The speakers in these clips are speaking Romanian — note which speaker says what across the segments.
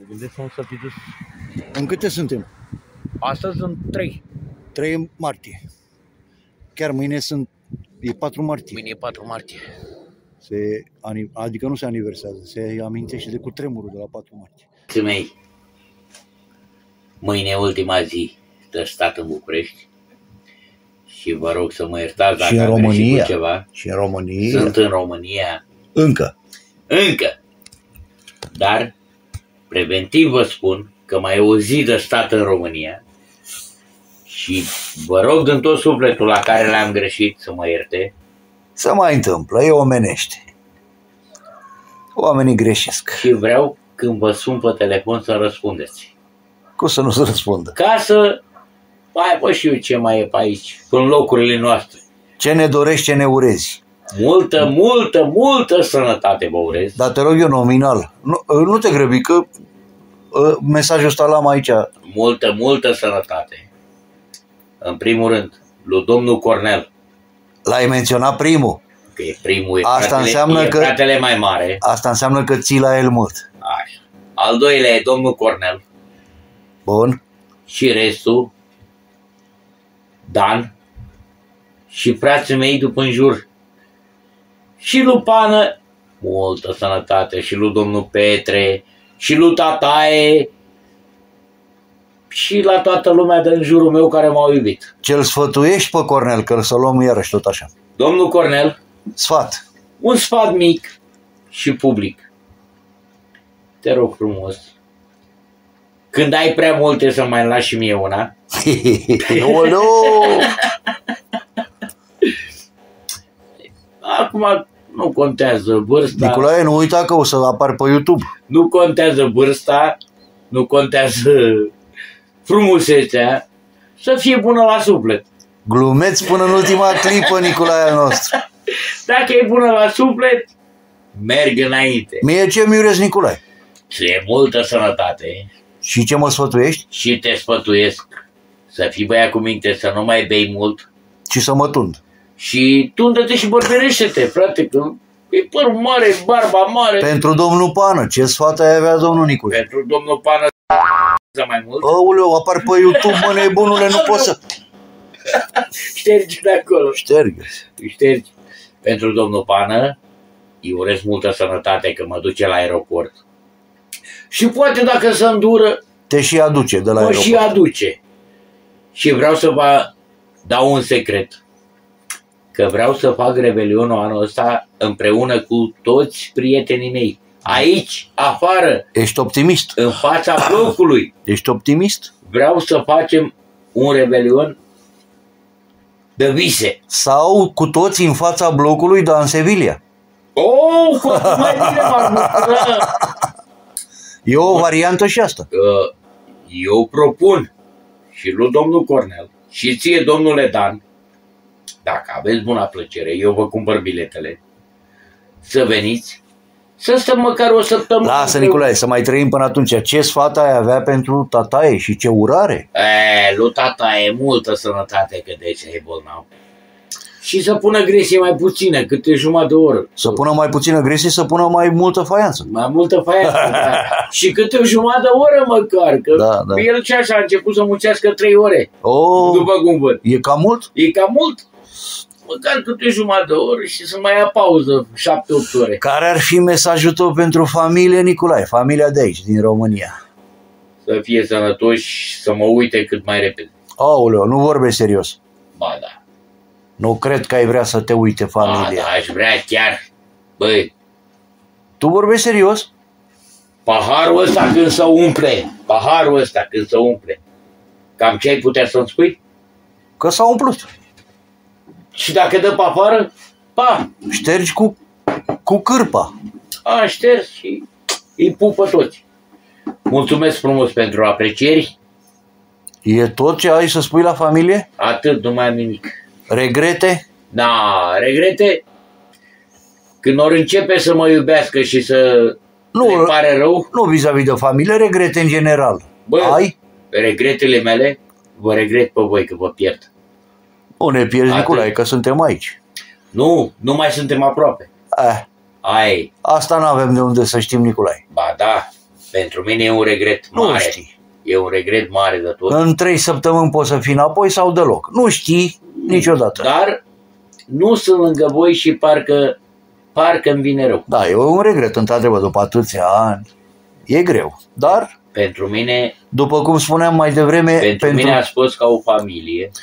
Speaker 1: Gândesc-mă să fi dus.
Speaker 2: În câte suntem?
Speaker 1: Astăzi sunt 3.
Speaker 2: 3 martie. Chiar mâine e 4 martie.
Speaker 1: Mâine e 4 martie.
Speaker 2: Adică nu se aniversează, se amintește de cutremurul de la 4 martie.
Speaker 3: Mei, mâine e ultima zi de stat în București și vă rog să mă iertați dacă am greșit cu ceva.
Speaker 2: Și în România.
Speaker 3: Sunt în România.
Speaker 2: Încă.
Speaker 3: Dar preventiv vă spun că mai e o zi de stat în România și vă rog din tot sufletul la care l-am greșit să mă ierte.
Speaker 2: Se mai întâmplă, e omenește. Oamenii greșesc.
Speaker 3: Și vreau când vă sun pe telefon să răspundeți.
Speaker 2: Cum să nu se răspundă?
Speaker 3: Ca să mai vă știu ce mai e pe aici, în locurile noastre.
Speaker 2: Ce ne dorești, ce ne urezi.
Speaker 3: Multă sănătate vă urez.
Speaker 2: Dar te rog eu nominal, nu te grăbi că mesajul ăsta l-am aici.
Speaker 3: Multă sănătate. În primul rând, lui domnul Cornel.
Speaker 2: L-ai menționat primul.
Speaker 3: Că e primul,
Speaker 2: e
Speaker 3: fratele mai mare.
Speaker 2: Asta înseamnă că ții la el mult.
Speaker 3: Așa. Al doilea e domnul Cornel.
Speaker 2: Bun.
Speaker 3: Și restul, Dan și frații mei după în jur. Și lui Pană, multă sănătate, și lui domnul Petre, și lui Tataie, și la toată lumea din jurul meu care m-au iubit.
Speaker 2: Ce-l sfătuiești pe Cornel, că să luăm iarăși tot așa.
Speaker 3: Domnul Cornel,
Speaker 2: sfat. Un
Speaker 3: sfat mic și public. Te rog frumos, când ai prea multe să mai lași și mie una. Acum nu contează vârsta.
Speaker 2: Nicolae, nu uita că o să apar pe YouTube.
Speaker 3: Nu contează vârsta, nu contează frumusețea, să fie bună la suflet.
Speaker 2: Glumeți până în ultima clipă, Nicolae al nostru.
Speaker 3: Dacă e bună la suflet, merg înainte.
Speaker 2: Mie ce mi urez, Nicolae?
Speaker 3: Să e multă sănătate.
Speaker 2: Și ce mă sfătuiești?
Speaker 3: Și te sfătuiesc să fii băiat cu minte, să nu mai bei mult.
Speaker 2: Și să mă tund. Și
Speaker 3: tundă-te și bărberește-te, frate, că e părul mare, barba mare.
Speaker 2: Pentru domnul Pană, ce sfat ai avea, domnul Nicolae?
Speaker 3: Pentru domnul Pană mai mult.
Speaker 2: Aoleu, apar pe YouTube, mă, nebunule, nu pot să...
Speaker 3: Ștergi de acolo.
Speaker 2: Ștergi.
Speaker 3: Pentru domnul Pană, îi urez multă sănătate că mă duce la aeroport. Și poate dacă se îndură,
Speaker 2: te și aduce de la aeroport.
Speaker 3: Mă și aduce. Și vreau să vă dau un secret. Că vreau să fac revelionul anul ăsta împreună cu toți prietenii mei. Aici, afară.
Speaker 2: Ești optimist?
Speaker 3: În fața blocului.
Speaker 2: Ești optimist?
Speaker 3: Vreau să facem un revelion de vise.
Speaker 2: Sau cu toți în fața blocului, dar în Sevilla.
Speaker 3: Oh, mai bine
Speaker 2: E o variantă și asta.
Speaker 3: Eu propun și lui domnul Cornel și ție, domnule Dan, dacă aveți bună plăcere, eu vă cumpăr biletele, să veniți, să stăm măcar o săptămână.
Speaker 2: Lasă, Nicolae, să mai trăim până atunci. Ce sfat ai avea pentru tataie și ce urare?
Speaker 3: Lui tataie, multă sănătate, că de aici e bolnav. Și să pună gresie mai puțină, câte jumătate de oră.
Speaker 2: Să pună mai puțină gresie, să pună mai multă faianță.
Speaker 3: Mai multă faianță, da. Și câte o jumătate de oră măcar, că da. El ce așa a început să muncească 3 ore. După cum văd.
Speaker 2: E cam mult?
Speaker 3: E cam mult. Măcar câte o jumătate de oră și să mai ia pauză 7-8 ore.
Speaker 2: Care ar fi mesajul tău pentru familie, Nicolae? Familia de aici, din România.
Speaker 3: Să fie sănătoși, să mă uite cât mai repede.
Speaker 2: Aoleu, nu vorbești serios.
Speaker 3: Ba da.
Speaker 2: Nu cred că ai vrea să te uite familia.
Speaker 3: Da, aș vrea chiar. Băi.
Speaker 2: Tu vorbești serios?
Speaker 3: Paharul ăsta când se umple. Cam ce ai putea să-mi spui?
Speaker 2: Că s-a umplut.
Speaker 3: Și dacă dă pe afară?
Speaker 2: Ștergi cu cârpa.
Speaker 3: Ștergi și îi pupă toți. Mulțumesc frumos pentru aprecieri.
Speaker 2: E tot ce ai să spui la familie?
Speaker 3: Atât, nu mai am nimic.
Speaker 2: Regrete?
Speaker 3: Da, regrete. Când ori începe să mă iubească și să le pare rău.
Speaker 2: Nu vis-a-vis de familie, regrete în general.
Speaker 3: Ai? Regretele mele, vă regret pe voi că vă pierd.
Speaker 2: Nu ne pierzi, Nicolae, că suntem aici.
Speaker 3: Nu mai suntem aproape. Ai.
Speaker 2: Asta n-avem de unde să știm, Nicolae.
Speaker 3: Ba da, Pentru mine e un regret
Speaker 2: Nu
Speaker 3: mare.
Speaker 2: știi.
Speaker 3: E un regret mare de tot.
Speaker 2: În 3 săptămâni poți să fii înapoi sau deloc. Nu știi niciodată.
Speaker 3: Dar nu sunt lângă voi și parcă îmi vine rău.
Speaker 2: Da, e un regret, într-adevăr, după atâția ani. E greu. Dar,
Speaker 3: Pentru mine,
Speaker 2: după cum spuneam mai devreme,
Speaker 3: pentru mine ați fost ca o familie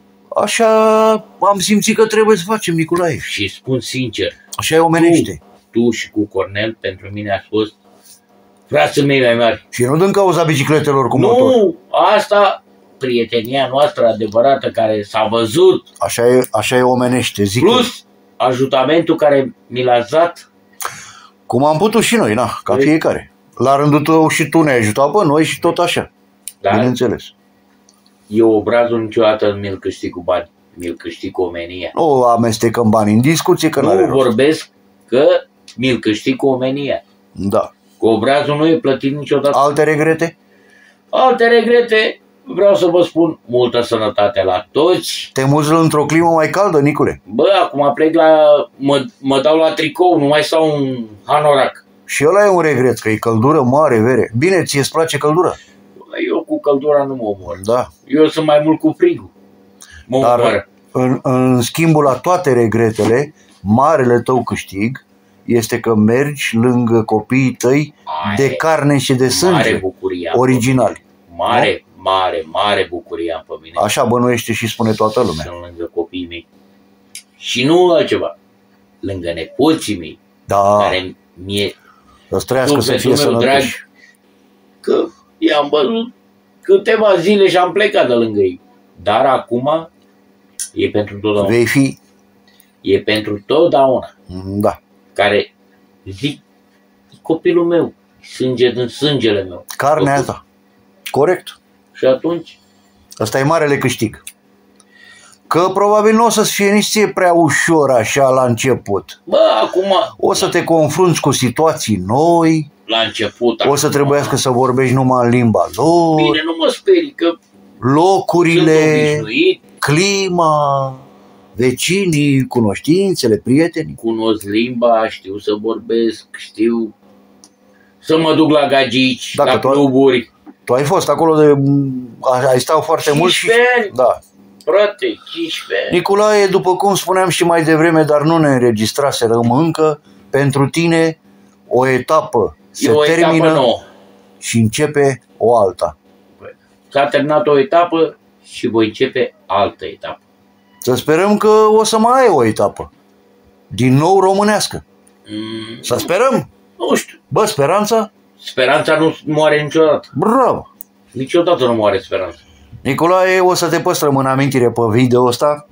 Speaker 2: așa am simțit că trebuie să facem, Nicolae.
Speaker 3: și spun sincer,
Speaker 2: Așa e omenește.
Speaker 3: tu și cu Cornel, pentru mine ați fost frații mei mai mari.
Speaker 2: Și nu din cauza bicicletelor cu motor.
Speaker 3: Nu, asta, prietenia noastră adevărată care s-a văzut,
Speaker 2: Așa e omenește, zic.
Speaker 3: plus ajutamentul care mi l-ați dat.
Speaker 2: Cum am putut și noi, na, ca fiecare. La rândul tău și tu ne-ai ajutat pe noi și tot așa.
Speaker 3: Dar
Speaker 2: Bineînțeles.
Speaker 3: eu obrazul niciodată nu mi-l câștig cu bani, mi-l câștig cu omenia.
Speaker 2: Nu amestecăm bani în discuție, că n-are
Speaker 3: Nu
Speaker 2: rost.
Speaker 3: vorbesc că mi-l câștig cu omenia.
Speaker 2: Da.
Speaker 3: Cu obrazul nu e plătit niciodată.
Speaker 2: Alte regrete?
Speaker 3: Alte regrete, vreau să vă spun, multă sănătate la toți.
Speaker 2: Te muți într-o climă mai caldă, Nicule?
Speaker 3: Bă, acum plec mă dau la tricou, nu mai stau în hanorac.
Speaker 2: Și ăla e un regret, că e căldură mare, vere. Bine, ție îți place căldura?
Speaker 3: Eu cu căldura nu mă omor.
Speaker 2: Da.
Speaker 3: Eu sunt mai mult cu frigul. Mă omor.
Speaker 2: Dar în schimbul la toate regretele, marele tău câștig este că mergi lângă copiii tăi de carne și de
Speaker 3: Mare
Speaker 2: sânge,
Speaker 3: bucurie.
Speaker 2: originali.
Speaker 3: Mare bucurie am pe mine.
Speaker 2: Așa bănuiește și spune toată lumea.
Speaker 3: Sunt lângă copiii mei. Și nu altceva. Lângă nepoții mei.
Speaker 2: Da,
Speaker 3: Care mie
Speaker 2: să trăiască, să fie
Speaker 3: sufletul meu drag,
Speaker 2: sănătoși.
Speaker 3: că i-am văzut câteva zile și am plecat de lângă ei. Dar acum e pentru totdeauna.
Speaker 2: Vei fi,
Speaker 3: E pentru totdeauna.
Speaker 2: da,
Speaker 3: Care zic, e copilul meu, sânge din sângele meu.
Speaker 2: carnea ta. Corect.
Speaker 3: Și atunci,
Speaker 2: Ăsta e marele câștig. Că probabil nu o să-ți fie nici ție prea ușor așa la început.
Speaker 3: bă, acum,
Speaker 2: O să te confrunți cu situații noi,
Speaker 3: la început,
Speaker 2: o să
Speaker 3: acum,
Speaker 2: trebuiască să vorbești numai în limba lor,
Speaker 3: bine, nu mă sperii, că sunt
Speaker 2: locurile,
Speaker 3: obișnuit,
Speaker 2: clima, vecinii, cunoștințele, prietenii.
Speaker 3: cunosc limba, știu să vorbesc, știu să mă duc la gagici,
Speaker 2: Dacă
Speaker 3: la
Speaker 2: tu-
Speaker 3: cluburi.
Speaker 2: Tu ai fost acolo ai stat foarte mult și...
Speaker 3: 15 ani.
Speaker 2: Da.
Speaker 3: Frate, 15 ani.
Speaker 2: Nicolae, după cum spuneam și mai devreme, dar nu ne înregistraserăm încă, pentru tine o etapă se
Speaker 3: E o etapă
Speaker 2: termină
Speaker 3: nouă.
Speaker 2: și începe o alta.
Speaker 3: S-a terminat o etapă și voi începe altă etapă.
Speaker 2: Să sperăm că o să mai ai o etapă. Din nou românească. Să sperăm.
Speaker 3: Nu știu,
Speaker 2: Bă, speranța?
Speaker 3: speranța nu moare niciodată.
Speaker 2: Bravo!
Speaker 3: Niciodată nu moare speranța.
Speaker 2: Nicolae, o să te păstrăm în amintire pe video ăsta.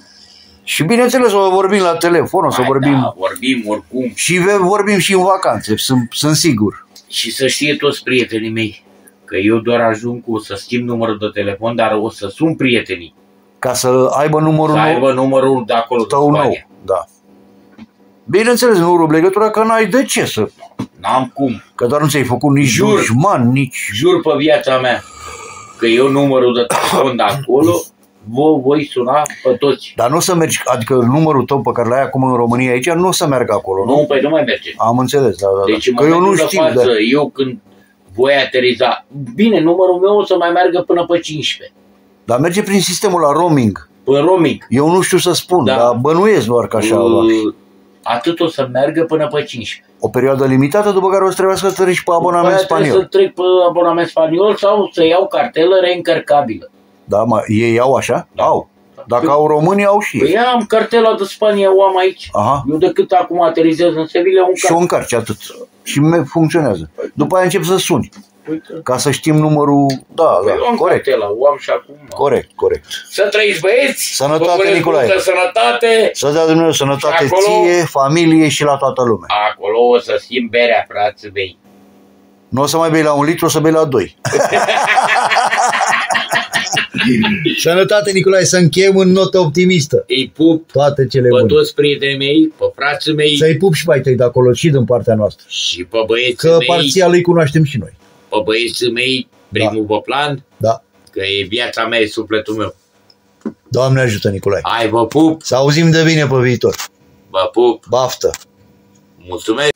Speaker 2: Și bineînțeles o vorbim la telefon, o să
Speaker 3: Hai,
Speaker 2: vorbim.
Speaker 3: da, vorbim oricum.
Speaker 2: Și vorbim și în vacanțe, sunt sigur.
Speaker 3: Și să știe toți prietenii mei că eu doar ajung cu să schimb numărul de telefon, dar o să sun prietenii.
Speaker 2: Ca să aibă numărul
Speaker 3: Să
Speaker 2: nou
Speaker 3: aibă numărul de acolo,
Speaker 2: tău
Speaker 3: din
Speaker 2: nou.
Speaker 3: Spania.
Speaker 2: Da. Bineînțeles, nu rup legătura, că n-ai de ce să...
Speaker 3: N-am cum.
Speaker 2: Că doar nu ți-ai făcut nici
Speaker 3: Jur.
Speaker 2: dușman, nici...
Speaker 3: Jur pe viața mea că eu numărul de telefon de acolo vă voi suna pe toți.
Speaker 2: Dar nu să mergi, adică numărul tău pe care l-ai acum în România aici, nu o să meargă acolo, nu?
Speaker 3: Nu, păi nu mai merge.
Speaker 2: Am înțeles, da, da.
Speaker 3: Deci în
Speaker 2: Că eu nu
Speaker 3: momentul de
Speaker 2: știu,
Speaker 3: față,
Speaker 2: da.
Speaker 3: eu când voi ateriza, bine, numărul meu o să mai meargă până pe 15.
Speaker 2: Dar merge prin sistemul la roaming.
Speaker 3: Până roaming.
Speaker 2: Eu nu știu să spun,
Speaker 3: Da.
Speaker 2: dar bănuiesc doar că așa.
Speaker 3: Atât o să meargă până pe 15.
Speaker 2: O perioadă limitată, după care o să trebuiască să treci pe abonament
Speaker 3: După aia trebuie
Speaker 2: spaniol.
Speaker 3: să trec pe abonament spaniol sau să iau cartelă reîncărcabilă.
Speaker 2: Da, mă, ei au așa?
Speaker 3: Da.
Speaker 2: Au. Dacă au românii, au și ei.
Speaker 3: Păi am cartela de Spania, o am aici.
Speaker 2: Aha.
Speaker 3: Eu decât acum aterizez în Sevilla, un
Speaker 2: Și o încarci atât. Și funcționează. După aia încep să suni.
Speaker 3: Uite.
Speaker 2: Ca să știm numărul. Da,
Speaker 3: Păi eu
Speaker 2: da,
Speaker 3: am
Speaker 2: corect.
Speaker 3: cartela, o am și acum.
Speaker 2: Corect.
Speaker 3: Să trăiți, băieți!
Speaker 2: Sănătate,
Speaker 3: Vă urez
Speaker 2: Nicolae.
Speaker 3: multă sănătate!
Speaker 2: Să dea Dumnezeu sănătate
Speaker 3: Și acolo-
Speaker 2: ție, familie și la toată lumea.
Speaker 3: Acolo o să schimb berea, frații mei.
Speaker 2: Nu o să mai bei la 1 litru, o să bei la 2. Sănătate, Nicolae, să încheiem în notă optimistă.
Speaker 3: Îi pup
Speaker 2: Toate cele
Speaker 3: pe
Speaker 2: bune.
Speaker 3: toți prietenii mei, pe frații mei
Speaker 2: Să-i pup și mai tăi de acolo și din partea noastră.
Speaker 3: și pe băieții
Speaker 2: Că
Speaker 3: mei,
Speaker 2: parțial îi cunoaștem și noi.
Speaker 3: pe băieții mei, primul pe plan,
Speaker 2: Da.
Speaker 3: că e viața mea, e sufletul meu.
Speaker 2: Doamne ajută, Nicolae.
Speaker 3: Hai, vă pup,
Speaker 2: Să auzim de bine pe viitor.
Speaker 3: vă pup,
Speaker 2: Baftă!
Speaker 3: mulțumesc!